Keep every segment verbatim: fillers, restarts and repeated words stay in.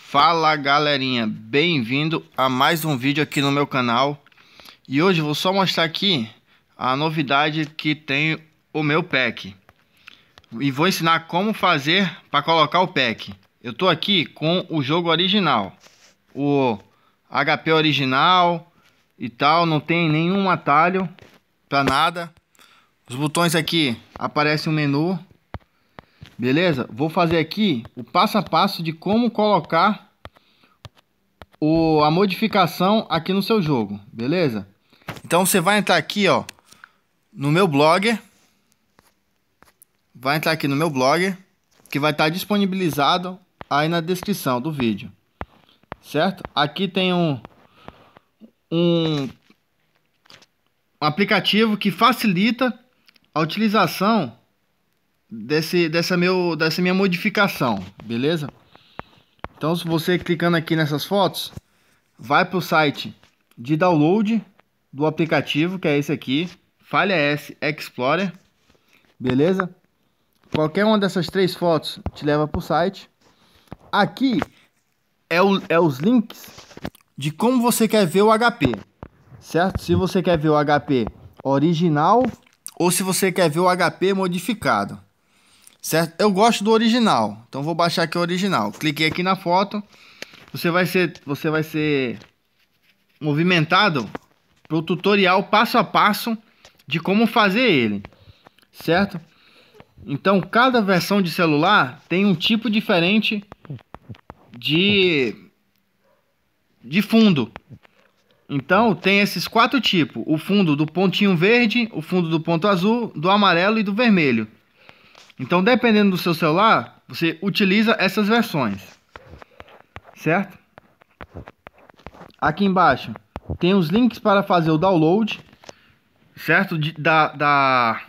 Fala galerinha, bem-vindo a mais um vídeo aqui no meu canal. E hoje eu vou só mostrar aqui a novidade que tem o meu pack. E vou ensinar como fazer para colocar o pack. Eu tô aqui com o jogo original, o H P original e tal, não tem nenhum atalho para nada. Os botões aqui aparece um menu. Beleza? Vou fazer aqui o passo a passo de como colocar o, a modificação aqui no seu jogo. Beleza? Então você vai entrar aqui, ó, no meu blog. Vai entrar aqui no meu blog, que vai estar disponibilizado aí na descrição do vídeo. Certo? Aqui tem um, um, um aplicativo que facilita a utilização Desse, dessa, meu, dessa minha modificação, beleza? Então, se você clicando aqui nessas fotos, vai para o site de download do aplicativo, que é esse aqui, FileAS Explorer, beleza? Qualquer uma dessas três fotos te leva para o site. Aqui é, o, é os links de como você quer ver o H P, certo? Se você quer ver o H P original ou se você quer ver o H P modificado. Certo? Eu gosto do original, então vou baixar aqui o original. Cliquei aqui na foto, você vai ser, você vai ser movimentado para o tutorial passo a passo de como fazer ele, certo? Então cada versão de celular tem um tipo diferente de de fundo. Então tem esses quatro tipos: o fundo do pontinho verde, o fundo do ponto azul, do amarelo e do vermelho. Então, dependendo do seu celular, você utiliza essas versões, certo? Aqui embaixo tem os links para fazer o download, certo? De, da, da,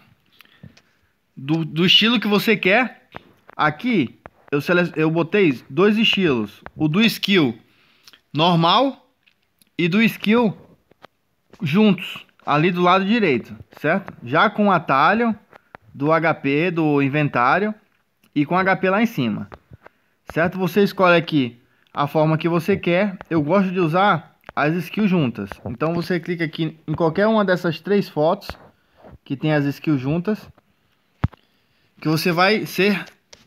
do, do estilo que você quer. Aqui eu, sele, eu botei dois estilos: o do skill normal e do skill juntos, ali do lado direito, certo? Já com atalho do H P, do inventário e com H P lá em cima, certo? Você escolhe aqui a forma que você quer. Eu gosto de usar as skills juntas, então você clica aqui em qualquer uma dessas três fotos que tem as skills juntas, que você vai ser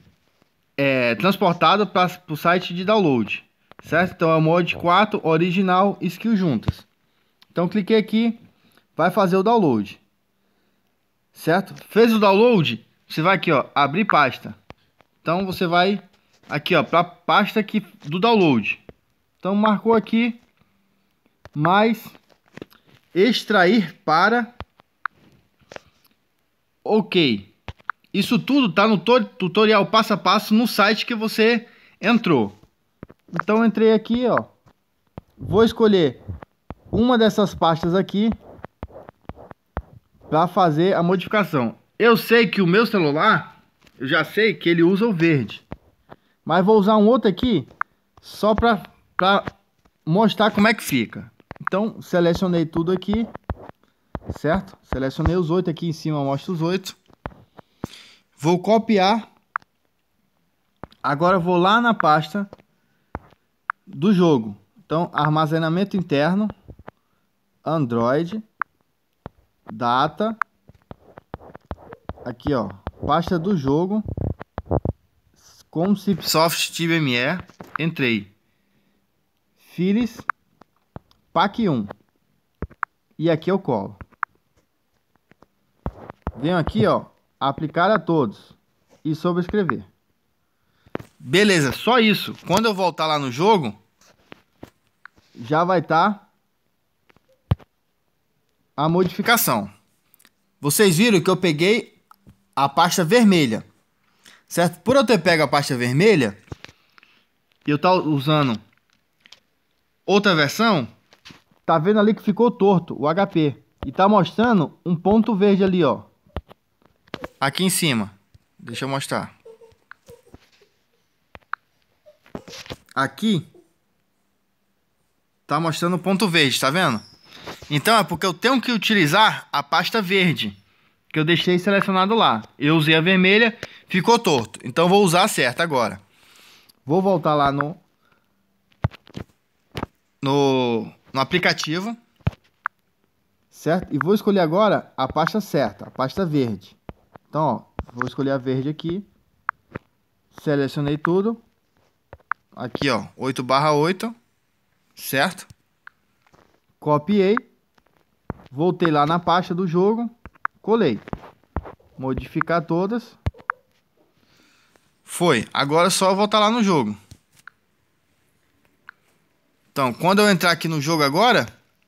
é, transportado para o site de download, certo? Então é o mod quatro original skill juntas. Então cliquei aqui, vai fazer o download. Certo? Fez o download, você vai aqui, ó, abrir pasta. Então você vai aqui, ó, para pasta aqui do download. Então marcou aqui, mais extrair para. OK. Isso tudo tá no tutorial passo a passo no site que você entrou. Então eu entrei aqui, ó. Vou escolher uma dessas pastas aqui para fazer a modificação. Eu sei que o meu celular, eu já sei que ele usa o verde, mas vou usar um outro aqui só para para mostrar como é que fica. Então selecionei tudo aqui, certo? Selecionei os oito aqui em cima, mostra os oito. Vou copiar. Agora vou lá na pasta do jogo. Então armazenamento interno, Android, data, aqui ó, pasta do jogo, com Cipsoft TimeMe, entrei, Files, pack um, e aqui eu colo. Venho aqui ó, aplicar a todos e sobrescrever. Beleza, só isso. Quando eu voltar lá no jogo, já vai estar a modificação. Vocês viram que eu peguei a pasta vermelha, certo? Por eu ter pego a pasta vermelha e eu estar usando outra versão, tá vendo ali que ficou torto o H P e tá mostrando um ponto verde ali, ó, aqui em cima. Deixa eu mostrar. Aqui tá mostrando um ponto verde, tá vendo? Então é porque eu tenho que utilizar a pasta verde que eu deixei selecionado lá. Eu usei a vermelha, ficou torto. Então vou usar a certa agora. Vou voltar lá no no, no aplicativo, certo? E vou escolher agora a pasta certa, a pasta verde. Então, ó, vou escolher a verde aqui. Selecionei tudo. Aqui, ó, oito barra oito, certo? Copiei. Voltei lá na pasta do jogo. Colei. Modificar todas. Foi. Agora é só voltar lá no jogo. Então, quando eu entrar aqui no jogo agora,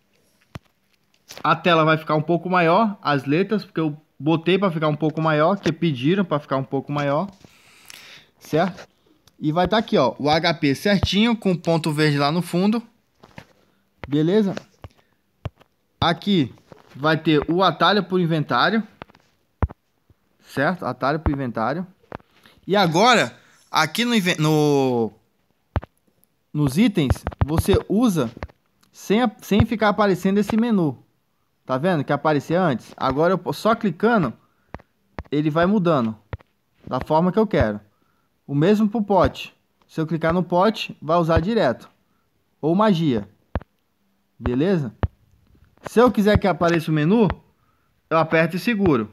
a tela vai ficar um pouco maior, as letras, porque eu botei para ficar um pouco maior, que pediram para ficar um pouco maior, certo? E vai estar aqui, ó, o H P certinho, com ponto verde lá no fundo, beleza? Aqui vai ter o atalho por inventário, certo? Atalho por inventário. E agora, aqui no, no nos itens, você usa sem, sem ficar aparecendo esse menu. Tá vendo que aparecia antes? Agora eu só clicando, ele vai mudando da forma que eu quero. O mesmo pro pote. Se eu clicar no pote, vai usar direto. Ou magia. Beleza? Se eu quiser que apareça o menu, eu aperto e seguro.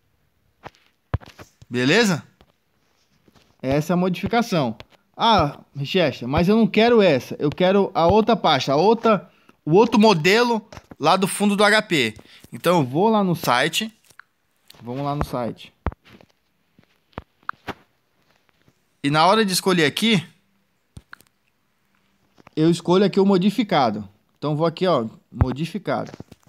Beleza? Essa é a modificação. Ah, Richester, mas eu não quero essa. Eu quero a outra pasta, a outra, o outro modelo lá do fundo do H P. Então eu vou lá no site. Vamos lá no site. E na hora de escolher aqui, eu escolho aqui o modificado. Então vou aqui, ó, modificado.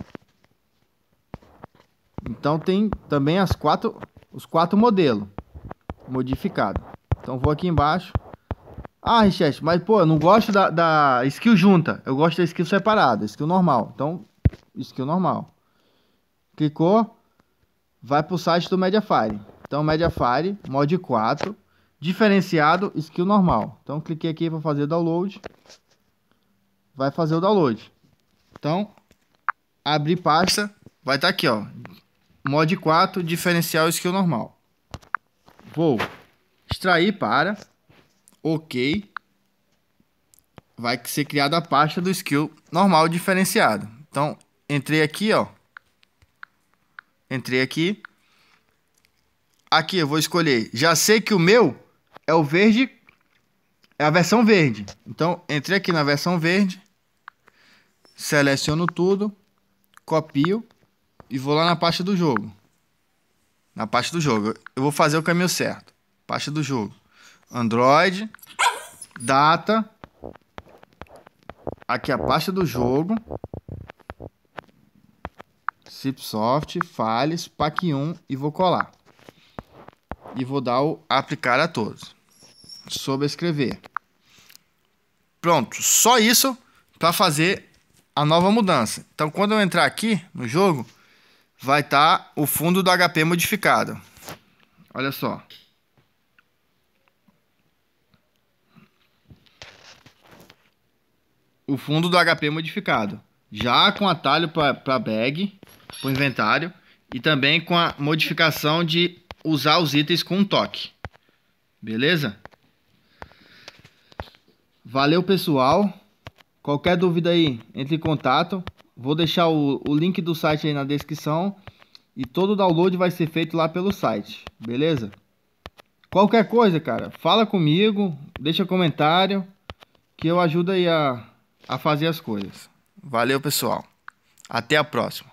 Então tem também as quatro, os quatro modelos modificado. Então vou aqui embaixo. Ah, Richester, mas pô, eu não gosto da, da skill junta. Eu gosto da skill separada, skill normal. Então, skill normal. Clicou, vai pro site do Mediafire. Então, Mediafire, mod quatro, diferenciado, skill normal. Então, cliquei aqui para fazer download. Vai fazer o download. Então, abrir pasta, vai estar aqui, ó. mod quatro, diferencial, skill normal. Vou extrair para... Ok, vai ser criada a pasta do skill normal diferenciado. Então, entrei aqui, ó. Entrei aqui. Aqui eu vou escolher. Já sei que o meu é o verde, é a versão verde. Então, entrei aqui na versão verde. Seleciono tudo. Copio. E vou lá na pasta do jogo. Na pasta do jogo. Eu vou fazer o caminho certo. Pasta do jogo. Android, data, aqui a pasta do jogo, Cipsoft, Files, Pack um e vou colar. E vou dar o aplicar a todos. Sobrescrever. Pronto, só isso para fazer a nova mudança. Então quando eu entrar aqui no jogo, vai estar o fundo do H P modificado. Olha só. O fundo do H P modificado, já com atalho para bag, para o inventário, e também com a modificação de usar os itens com um toque. Beleza? Valeu, pessoal. Qualquer dúvida aí, entre em contato. Vou deixar o, o link do site aí na descrição. E todo o download vai ser feito lá pelo site. Beleza? Qualquer coisa, cara, fala comigo, deixa comentário, que eu ajudo aí a... a fazer as coisas. Valeu, pessoal. Até a próxima.